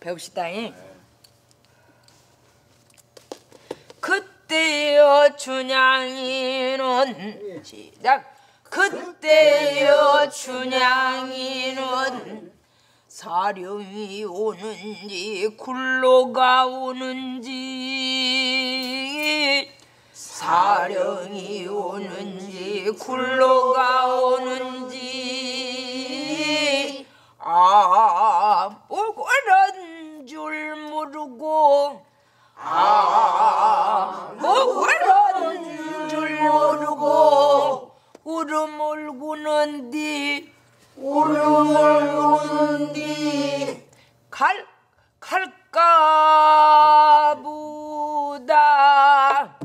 배웁시다잉. 그때여 춘향이는 시작. 그때여 춘향이는 사령이 오는지 굴러가 오는지 사령이 오는지 굴러가 오는지 뭐라는 줄 모르고 뭐라는 줄 모르고 울음 울고는디 갈까보다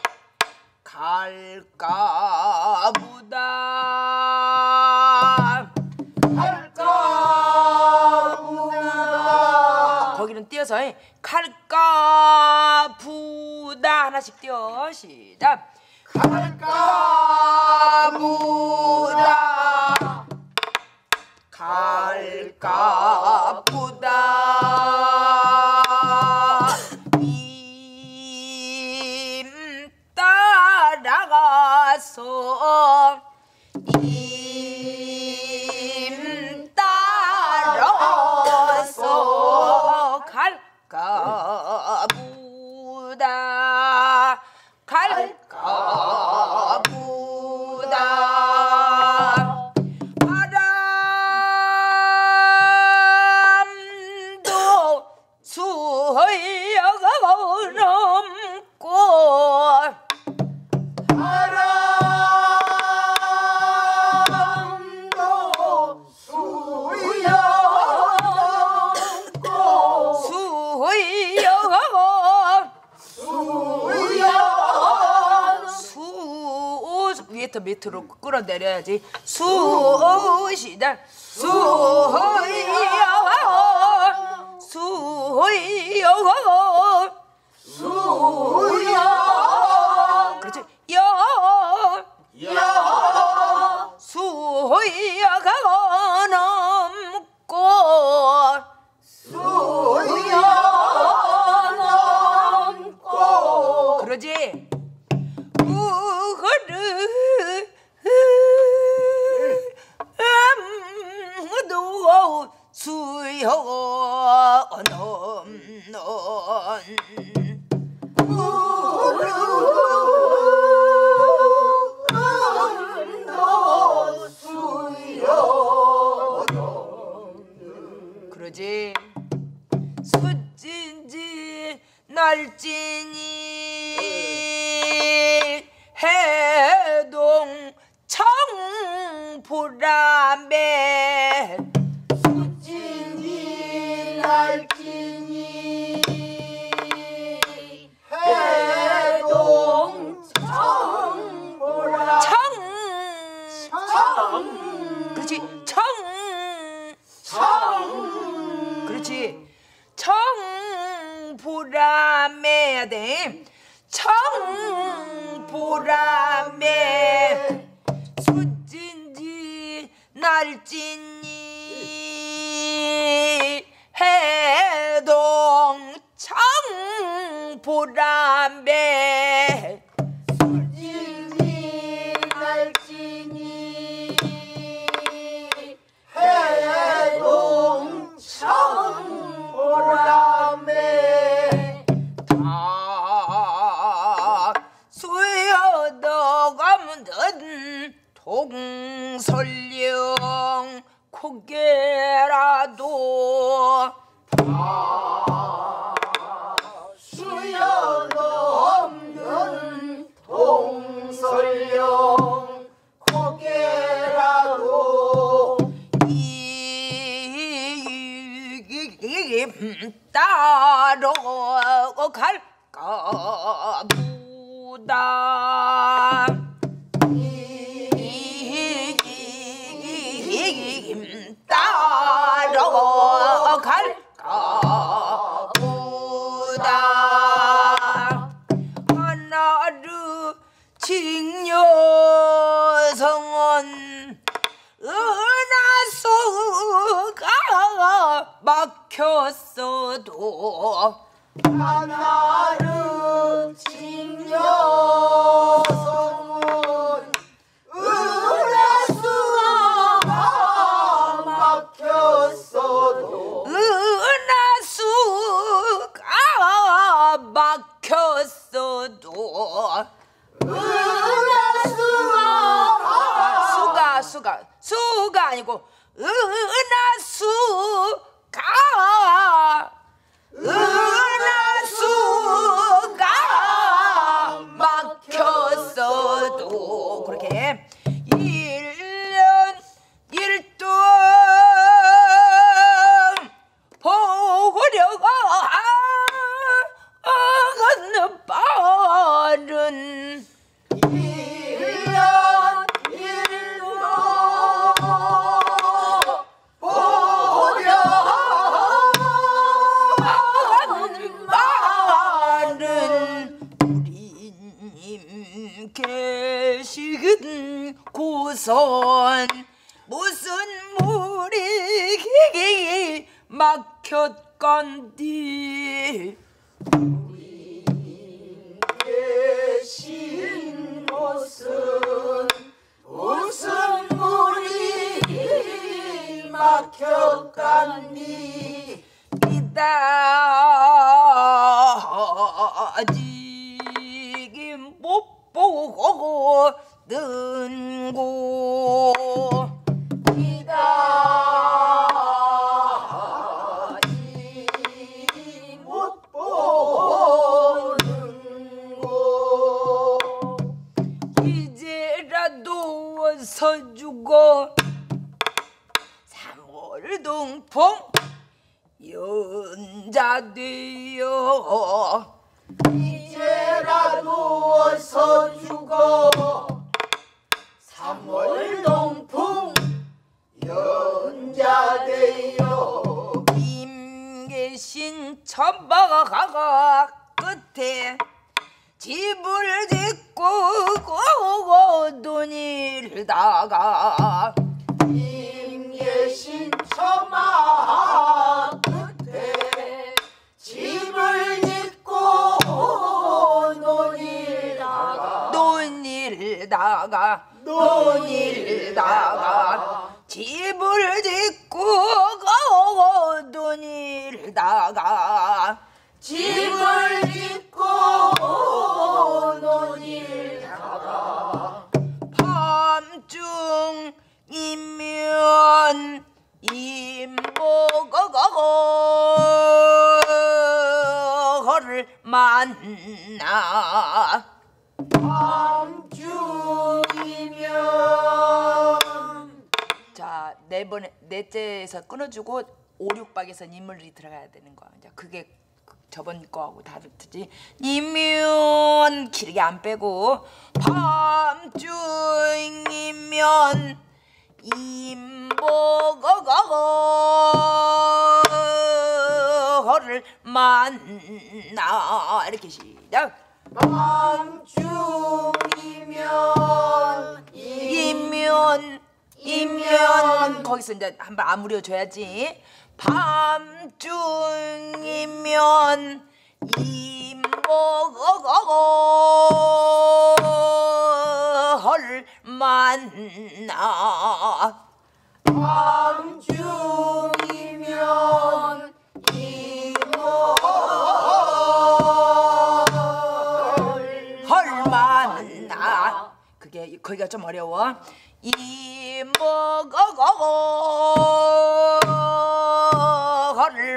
거기는 띄어서 갈까부다 하나씩 띄어. 시작. 갈까부다 임 따라가서 갈까부다 바람도 수여가 넘고 위에부터 밑으로 끌어내려야지. 수시다. 그렇지. 수여가 넘고 그러지. 수여 넘는 그러지. 숫진지 날진이 해동 청보람에 숫진이 날진이 해동 청보람 그렇지. 그렇지. 청보람에 해야 돼. 청보람에 숫진지 날진이 해동 청보람에 숫진이 날진이 해동 청보람에 다 수여너가면 동설령 고개라도 수여넘는 동설령 고개라도 따로 갈까 보다 따로 갈까 보다 하나를 징여성은 은하수가 막혔어도 나를 징여성은 은하수가 막혔어도 은하수가 막혔어도 수가 아니고 은하수가 막혔어도 그렇게 1년 1동 보려고 하는 빠른 1년 1도 보려 하는 빠른 우리님 계시는 곳은 무슨 물이 막혔건디 계신 곳은 무슨 물이 막혔간니 이다지 못 보고 는고 이다지 못 보는 곳 이제라도 서주고 3월 동풍 연자되어 이제라도 어서 죽어 3월 동풍 연자되어 임계신 천바가 끝에 집을 짓고 돈일다가 임계신 처마 끝에 집을 짓고 논일다가 집을 짓고 돈일다가 집을 짓고 논일다가 밤중이면 임보거거를 만나 밤중이면 자, 넷째에서 끊어주고 5, 6박에서 인물이 들어가야 되는 거야. 이제 그게 저번 거하고 다르지. 이면 길게 안 빼고 밤중이면 임보거거를 만나 이렇게 시작. 밤중이면 이면 거기서 이제 한번 아무려 줘야지. 밤중이면 임보거거를 만나 밤중이면 헐 만나 그게 거기가 좀 어려워. 임보거거를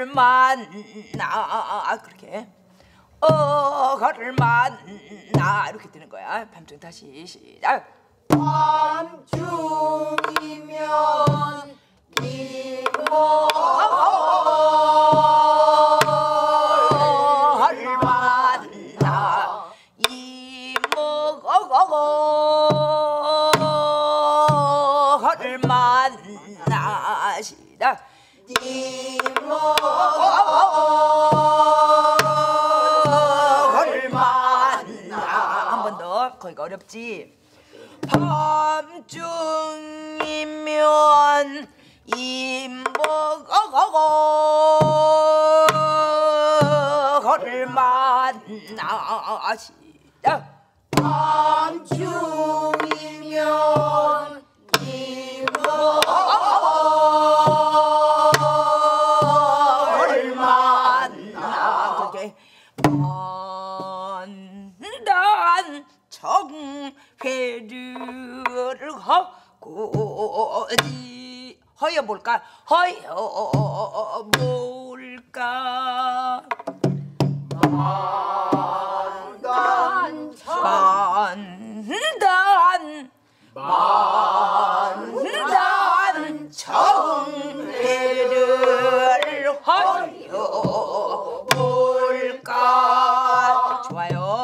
만나 그렇게 거를 만나 이렇게 되는 거야. 밤중 다시 시작. 밤중이면 거를 만나 거를 만나 시작. 거를 만나 한 번 더. 거기가 어렵지. 밤중이면 임복을 만나 시작 밤중이면 임복을 만나 그게 만단 정회를 하고지 허여 볼까 허여 볼까 만단 정회를 하여 볼까 좋아요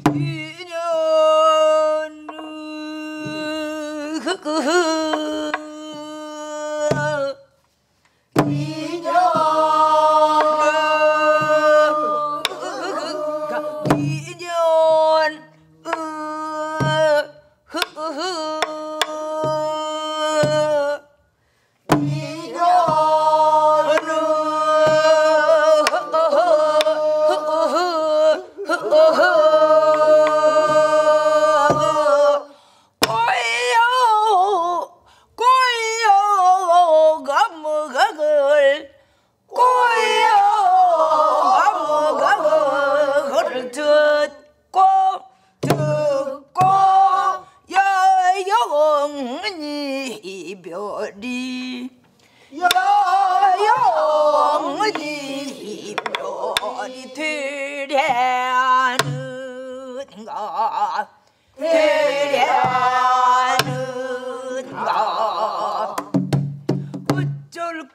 이별이 영원히 별이 되려는가 어쩔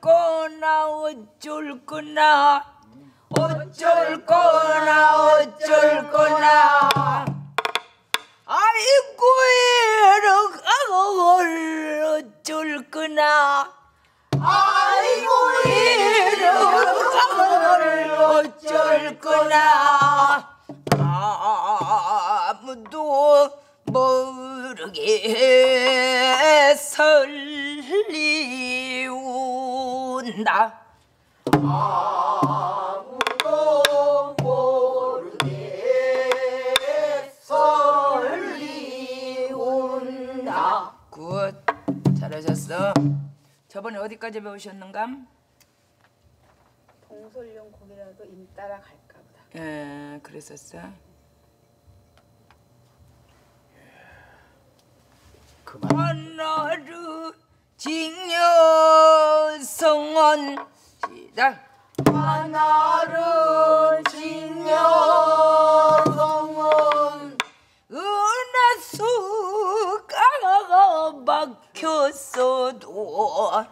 거나 아이고 이러가걸 어쩔 거나 아이고 이러가걸 어쩔 거나 아무도 모르게 설리운다 아무도 모르게 설리운다. 굿 잘하셨어 저번에 어디까지 배우셨는감? 동설용 곡이라도 임 따라 갈까 보다. 예 그랬었어 하나를 징여성원 시작 하나를 징여성은 은하수가 막혔어도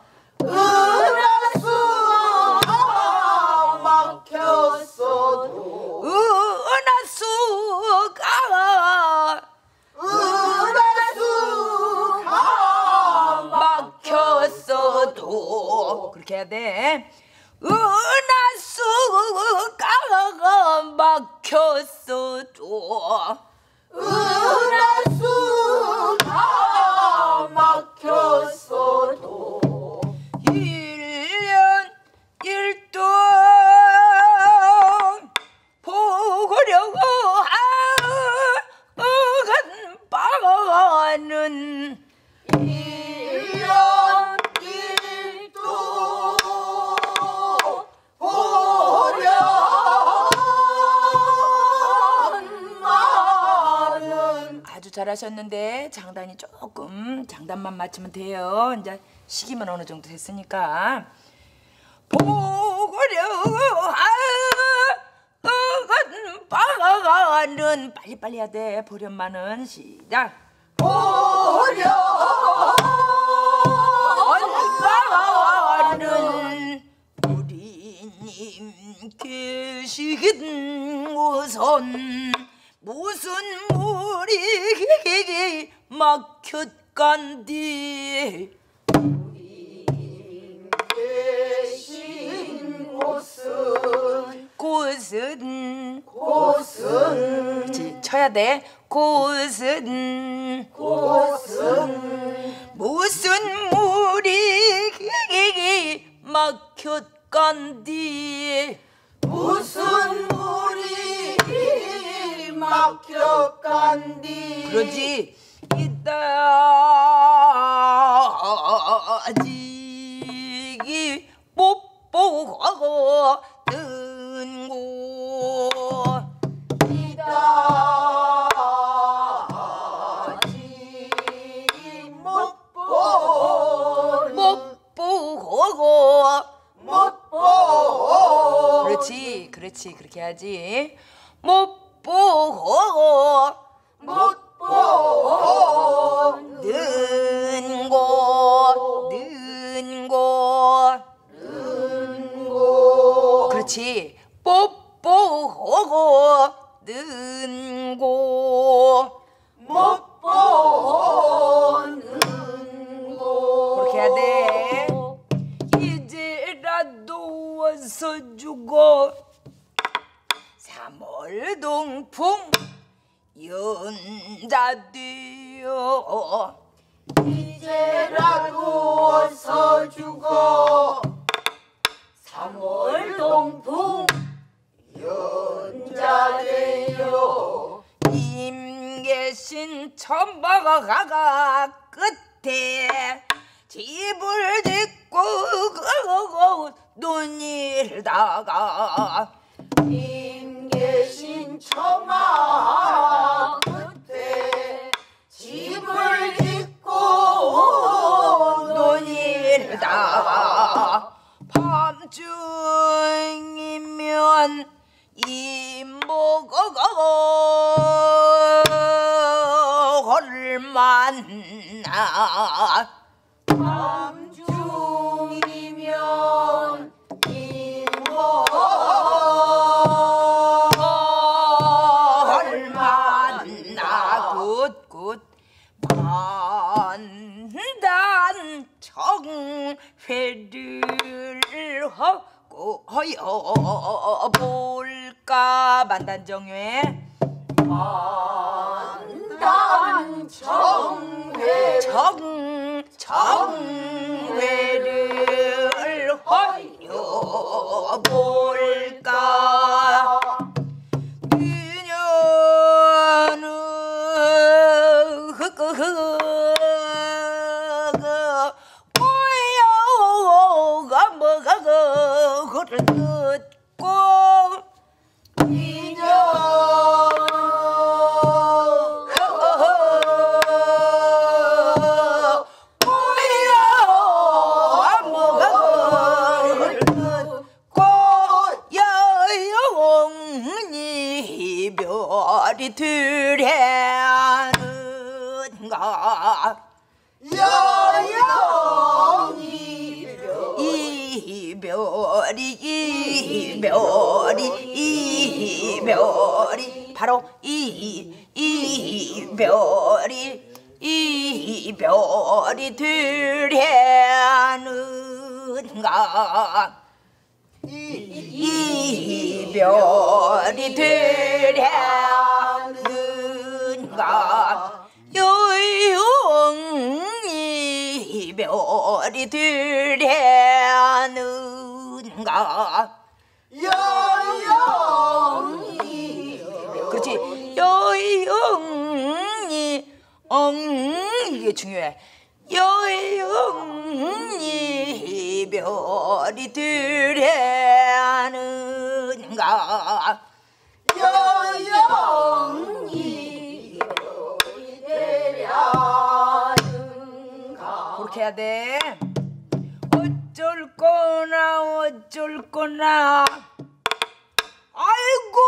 은하수가 막혔어도 은하수가 막혔어도 그렇게 해야 돼 은하수가 막혔어도 은하수가 막혔어도 1년 1동 보고려고 한 바는 1년 1도 보련만은 아주 잘하셨는데 장단만 맞추면 돼요. 이제 시기만 어느 정도 됐으니까 보고려고 한 바는 빨리빨리 해야 돼. 보련만은 시작 보련만은 우리님 계시긴 우선 무슨 물이 막혔간디 계신 곳은 그렇지 쳐야 돼 곳은 무슨 무슨 물 물이 막혔간디 무슨 물이 막혔간디 그러지 이따지기 뽀뽀하고 뜬고 이따지 못보 뽀뽀하고 못보 그렇지 그렇지 그렇게 해야지 뽀뽀하고 못보 는고 그렇지 뽀뽀하고 는고 못보 그렇게 해야 돼 이제라도 와서 주고 3월 동풍 연자되어 이제라도 어서 죽어 3월 동풍 연자되어 임계신 천박아가 끝에 집을 짓고 논일다가 임계신 처마 끝에 집을 짓고 논일다가 밤중이면 이모가 만나 밤중이면 만나 굿굿 만단 정회를 하고 허여 볼까 만단정회 만단 정회 정회를 허여 볼까 그녀는 꼬여가 뭐가 그를 듣고 별이 들해는가 여영이 이별이 바로 이별이 들해는가 이별이 되려는가 요용이 이별이 되려는가 여영이 그렇지 요용이 이게 중요해 여영이 이별이 되려는가 여영이 되려는가 그렇게 해야 돼 어쩔 거나 아이고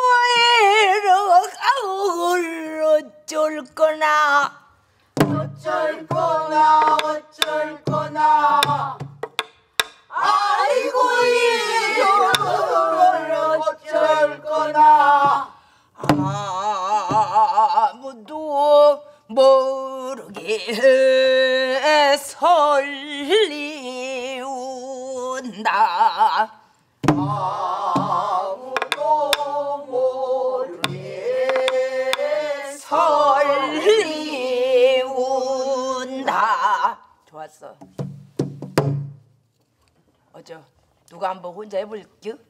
어쩔 거나 아이고 이걸 어쩔 거나 아무도 모르게 설리운다 아무도 모르게 설리운다 좋았어 어쩌 누가 한번 혼자 해볼게요?